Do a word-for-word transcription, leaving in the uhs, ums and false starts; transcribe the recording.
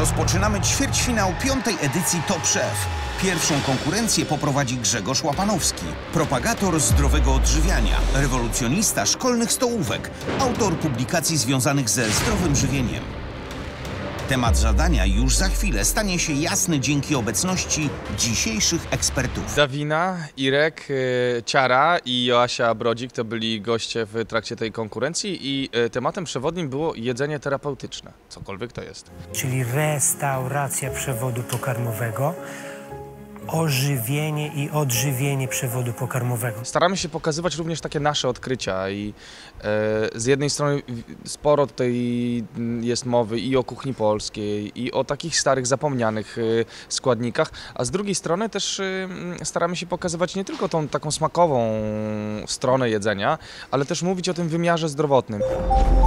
Rozpoczynamy ćwierćfinał piątej edycji Top Chef. Pierwszą konkurencję poprowadzi Grzegorz Łapanowski, propagator zdrowego odżywiania, rewolucjonista szkolnych stołówek, autor publikacji związanych ze zdrowym żywieniem. Temat zadania już za chwilę stanie się jasny dzięki obecności dzisiejszych ekspertów. Dawina, Irek, Ciara i Joasia Brodzik to byli goście w trakcie tej konkurencji i tematem przewodnim było jedzenie terapeutyczne, cokolwiek to jest. Czyli restauracja przewodu pokarmowego, ożywienie i odżywienie przewodu pokarmowego. Staramy się pokazywać również takie nasze odkrycia i e, z jednej strony sporo tutaj jest mowy i o kuchni polskiej, i o takich starych, zapomnianych e, składnikach, a z drugiej strony też e, staramy się pokazywać nie tylko tą taką smakową stronę jedzenia, ale też mówić o tym wymiarze zdrowotnym.